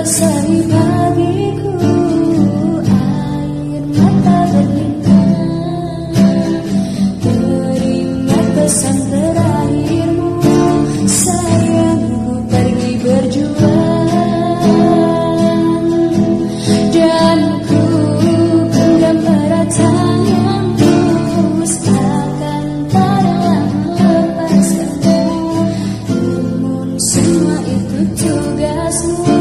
membasahi bagiku, air mata berlinang. Teringat pesan terakhirmu, sayangku pergi berjuang. Dan ku genggam erat tangan tulus, akan tak lepaskanmu. Namun semua itu tugasmu.